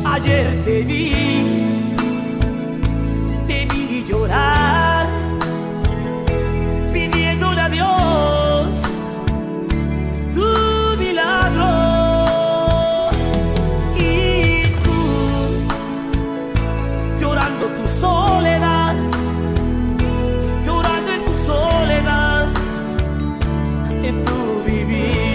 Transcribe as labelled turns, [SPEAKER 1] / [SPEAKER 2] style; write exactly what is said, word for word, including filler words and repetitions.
[SPEAKER 1] Ayer te vi, te vi llorar, pidiéndole a Dios tu milagro. Y tú, llorando tu soledad, llorando en tu soledad, en tu vivir.